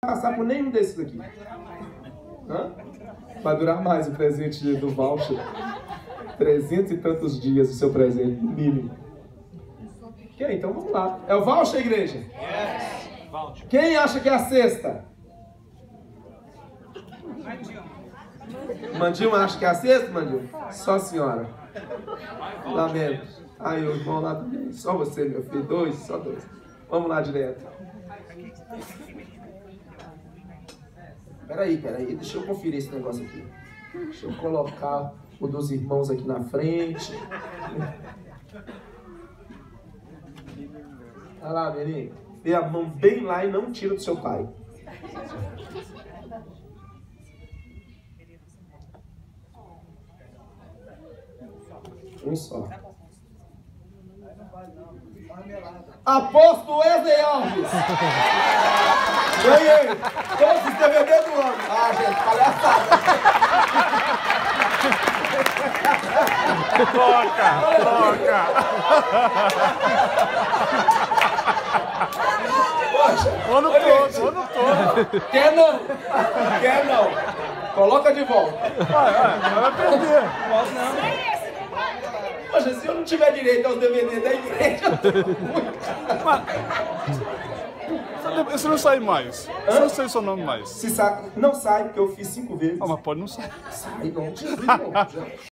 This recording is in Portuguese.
passar por nenhum desses aqui. Hã? Vai durar mais o presente do voucher. 300 e tantos dias o seu presente, no mínimo. Ok, então vamos lá. É o voucher, igreja? Yes. Quem acha que é a sexta? Mandinho acha que é a sexta, Mandinho? Só a senhora. Lamento. Aí o irmão lá também. Só você, meu filho. Dois, só dois. Vamos lá direto. Peraí. Deixa eu conferir esse negócio aqui. Deixa eu colocar o dos irmãos aqui na frente. Olha lá, menino. Dê a mão bem lá e não tira do seu pai. Um só. Apóstolo Wesley Alves. Ganhei. Todos os DVD do ano. Ah, gente, palhaçada. Toca. Poxa, Ano todo. Quer não. Coloca de volta. Vai perder. Posso não. Poxa, se eu não tiver direito aos DVD da igreja, Você não sai mais. Você não sai seu nome mais. se sai, não sai, porque eu fiz 5 vezes. Ah, mas pode não sair. Sai, não, Jesus, não.